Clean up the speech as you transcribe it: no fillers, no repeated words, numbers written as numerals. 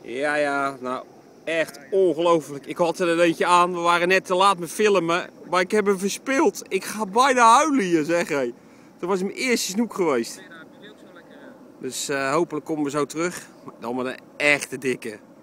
Ja, nou echt ongelooflijk. Ik had er een eentje aan, we waren net te laat met filmen, maar ik heb hem verspeeld. Ik ga bijna huilen hier, zeg hé. Dat was mijn eerste snoek geweest. Dus hopelijk komen we zo terug, dan met een echte dikke.